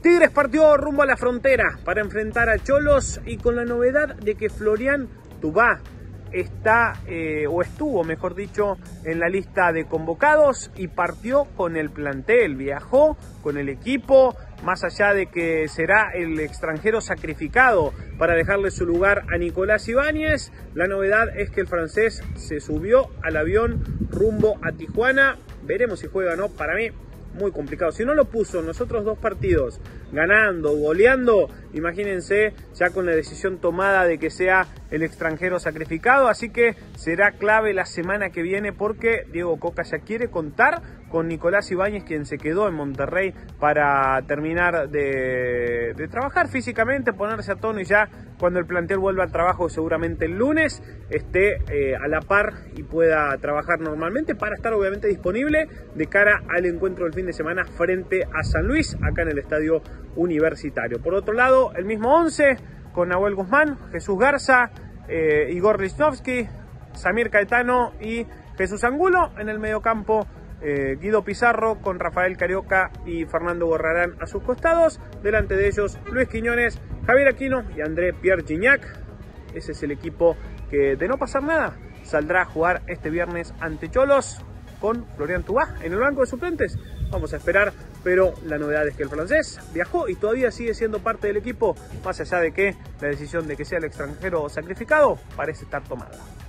Tigres partió rumbo a la frontera para enfrentar a Cholos y con la novedad de que Florian Tubá está, o estuvo mejor dicho, en la lista de convocados y partió con el plantel, viajó con el equipo, más allá de que será el extranjero sacrificado para dejarle su lugar a Nicolás Ibáñez. La novedad es que el francés se subió al avión rumbo a Tijuana. Veremos si juega o no. Para mí muy complicado. Si no lo puso en los otros dos partidos, ganando, goleando, imagínense ya con la decisión tomada de que sea el extranjero sacrificado. Así que será clave la semana que viene porque Diego Coca ya quiere contar con Nicolás Ibáñez, quien se quedó en Monterrey para terminar de trabajar físicamente, ponerse a tono y ya cuando el plantel vuelva al trabajo, seguramente el lunes, esté a la par y pueda trabajar normalmente para estar obviamente disponible de cara al encuentro del fin de semana frente a San Luis, acá en el Estadio Universitario. Por otro lado, el mismo 11 con Nahuel Guzmán, Jesús Garza, Igor Lichnowsky, Samir Caetano y Jesús Angulo. En el mediocampo, Guido Pizarro con Rafael Carioca y Fernando Gorrarán a sus costados. Delante de ellos, Luis Quiñones, Javier Aquino y André Pierre Gignac. Ese es el equipo que, de no pasar nada, saldrá a jugar este viernes ante Cholos con Florian Tubá en el banco de suplentes. Vamos a esperar, pero la novedad es que el francés viajó y todavía sigue siendo parte del equipo, más allá de que la decisión de que sea el extranjero sacrificado parece estar tomada.